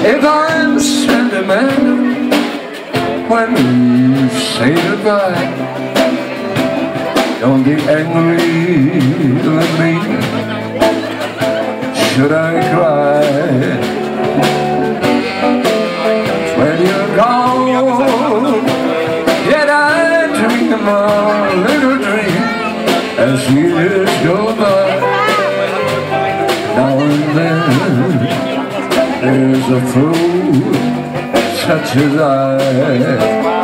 If I'm sentimental when we say goodbye, don't get angry with me should I cry. When you're gone, yet I dream a little dream as years go by. Now and then there's a fool such as I